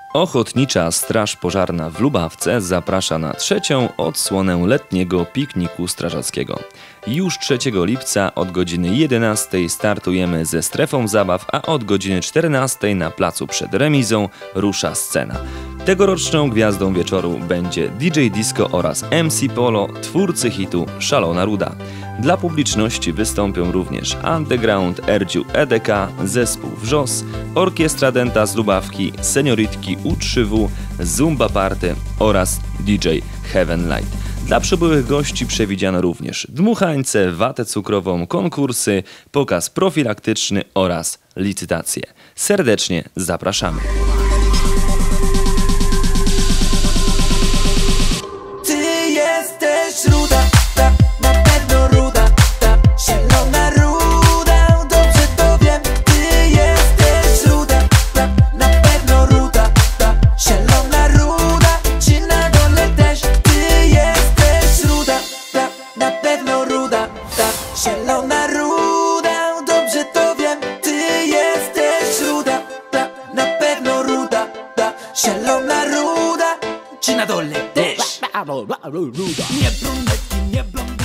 Ochotnicza Straż Pożarna w Lubawce zaprasza na trzecią odsłonę letniego pikniku strażackiego. Już 3 lipca od godziny 11 startujemy ze strefą zabaw, a od godziny 14 na placu przed remizą rusza scena. Tegoroczną gwiazdą wieczoru będzie DJ Disco oraz MC Polo, twórcy hitu Szalona Ruda. Dla publiczności wystąpią również Underground, Erdziu EDK, zespół Wrzos, Orkiestra Denta z Lubawki, Senioritki U3W, Zumba Party oraz DJ Heaven Light. Dla przybyłych gości przewidziano również dmuchańce, watę cukrową, konkursy, pokaz profilaktyczny oraz licytacje. Serdecznie zapraszamy. Ty jesteś ruda, na pewno ruda, zielona ruda, dobrze to wiem. Ty jesteś ruda, na pewno ruda, zielona ruda, ci na dole też. Ty jesteś ruda, na pewno ruda, zielona ruda, dobrze to wiem. Ty jesteś ruda, na pewno ruda, zielona ruda, ci na dole też. Nie brunetki, nie blondyny.